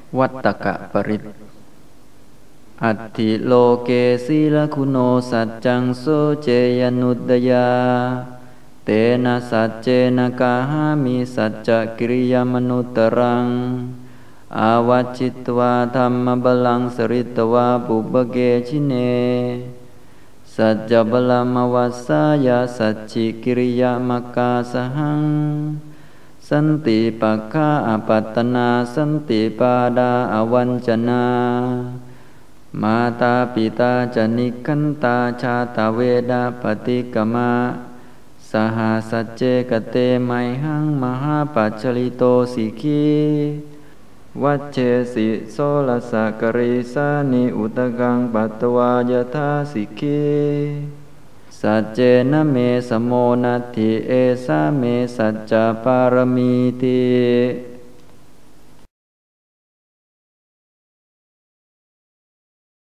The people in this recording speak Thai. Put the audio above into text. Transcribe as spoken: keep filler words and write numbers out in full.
วัตตกปริตอัตถิโลเกศีลคุโนสัจจังโสเจยนุตยาเตนะสัจเจนะกาหามิสัจจกิริยามนุตตรังอาวัจจิตวาธัมมบาลังสริตวาปุบเกชิเนสัจจบลามวัสสายาสัจฉิกิริยามกาสหังสันติปัคคะอปัตตนาสันติปาดาอวัญจนามาตาปิตาจนิคันตาชาตาเวดาปฏิกมะสหาสัจเจกเตไมหังมหาปัจจลิโตสิกีวัจเจสิโสลสกริสานิอุตกังปัตตวายทาสิกีสัจเจนะเมสโมนัตถิเอสาเมสัจจปารมีติ